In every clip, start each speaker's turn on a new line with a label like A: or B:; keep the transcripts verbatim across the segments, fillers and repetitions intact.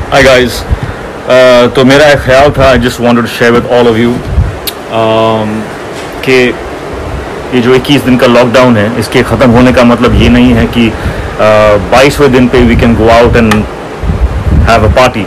A: हाय guys, तो मेरा एक ख्याल था, I just wanted to share with all of you कि ये जो इक्कीस दिन का लॉकडाउन है, इसके ख़त्म होने का मतलब ये नहीं है कि बाईसवें दिन पे we can go out and have a party.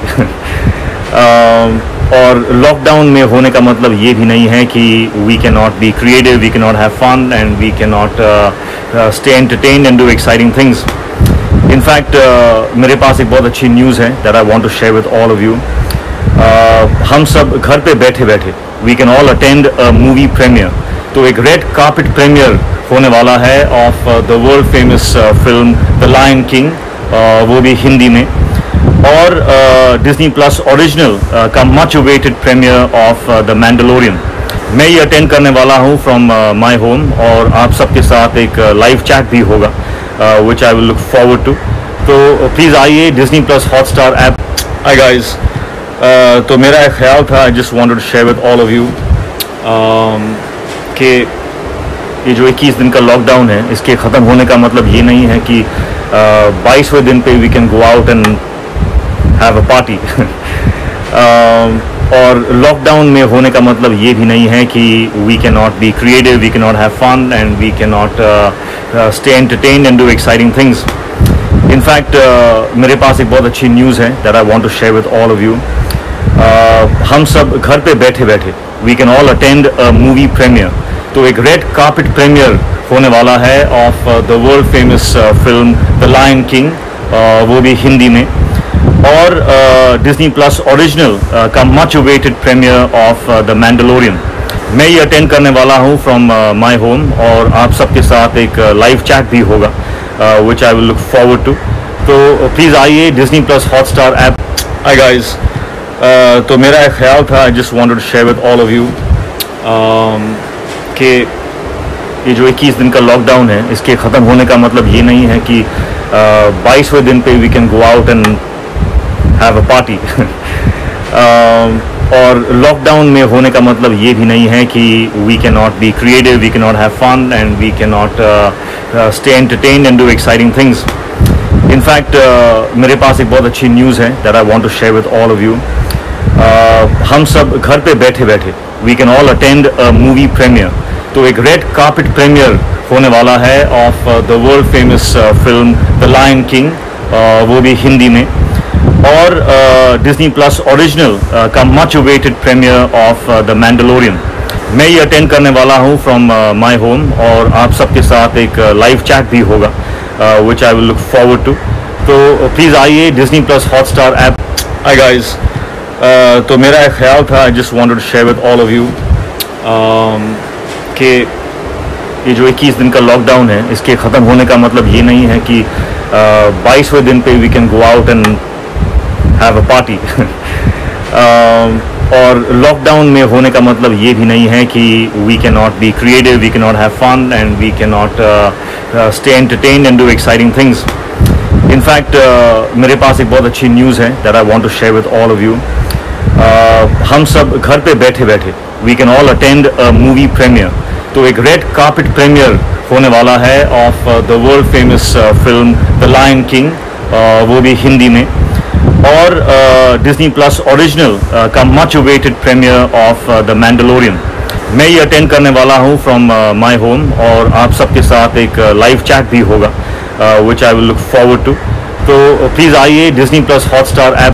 A: और लॉकडाउन में होने का मतलब ये भी नहीं है कि we can not be creative, we can not have fun and we can not stay entertained and do exciting things. In fact मेरे पास एक बहुत अच्छी न्यूज़ है that I want to share with all of you. हम सब घर पे बैठे बैठे we can all attend a movie premiere. तो एक रेड कार्पेट प्रीमियर होने वाला है of the world famous film The Lion King, वो भी हिंदी में, और डिज्नी प्लस ओरिजिनल का much awaited premiere of the Mandalorian. मैं ये अटेंड करने वाला हूँ फ्रॉम माय होम, और आप सबके साथ एक लाइव चैट भी होगा which I will look forward to. तो प्लीज़ आइए Disney Plus Hotstar app. Hi guys, तो मेरा एक ख्याल था, I just wanted to share with all of you कि ये जो इक्कीस दिन का लॉकडाउन है, इसके ख़त्म होने का मतलब ये नहीं है कि बाईसवें दिन पे we can go out and have a party. और लॉकडाउन में होने का मतलब ये भी नहीं है कि we can not be creative, we can not have fun and we can not stay entertained and do exciting things. In fact मेरे पास एक बहुत अच्छी न्यूज़ है that I want to share with all of you. हम सब घर पे बैठे बैठे we can all attend a movie premiere. तो एक रेड कार्पेट प्रीमियर होने वाला है of the world famous film The Lion King, वो भी हिंदी में, और डिज्नी प्लस ओरिजिनल का much awaited premiere of the Mandalorian. मैं ये अटेंड करने वाला हूँ फ्रॉम माय होम, और आप सबके साथ एक लाइव चैट भी होगा which I will look forward to. तो प्लीज़ आइए Disney Plus Hotstar app. Hi guys, तो मेरा एक ख्याल था, I just wanted to share with all of you कि ये जो इक्कीस दिन का लॉकडाउन है, इसके ख़त्म होने का मतलब ये नहीं है कि बाईसवें दिन पे we can go out and have a party. और लॉकडाउन में होने का मतलब ये भी नहीं है कि we can not be creative, we can not have fun and we can not stay entertained and do exciting things. In fact मेरे पास एक बहुत अच्छी न्यूज़ है that I want to share with all of you. हम सब घर पे बैठे बैठे we can all attend a movie premiere. तो एक रेड कार्पेट प्रीमियर होने वाला है of the world famous film The Lion King, वो भी हिंदी में, और डिज्नी प्लस ओरिजिनल का much awaited premiere of the Mandalorian. मैं ये अटेंड करने वाला हूँ फ्रॉम माय होम, और आप सबके साथ एक लाइव चैट भी होगा which I will look forward to. तो प्लीज़ आइए Disney Plus Hotstar app. Hi guys, तो मेरा एक ख्याल था, I just wanted to share with all of you कि ये जो इक्कीस दिन का लॉकडाउन है, इसके ख़त्म होने का मतलब ये नहीं है कि बाईसवें दिन पे we can go out and have a party. और लॉकडाउन में होने का मतलब ये भी नहीं है कि we can not be creative, we can not have fun and we can not stay entertained and do exciting things. In fact मेरे पास एक बहुत अच्छी न्यूज़ है that I want to share with all of you. हम सब घर पे बैठे बैठे we can all attend a movie premiere. तो एक रेड कार्पेट प्रीमियर होने वाला है of the world famous film The Lion King, वो भी हिंदी में, और डिज्नी प्लस ओरिजिनल का much awaited premiere of the Mandalorian. मैं ये अटेंड करने वाला हूँ फ्रॉम माय होम, और आप सबके साथ एक लाइव चैट भी होगा which I will look forward to. तो प्लीज़ आइए डिज्नी प्लस हॉटस्टार ऐप।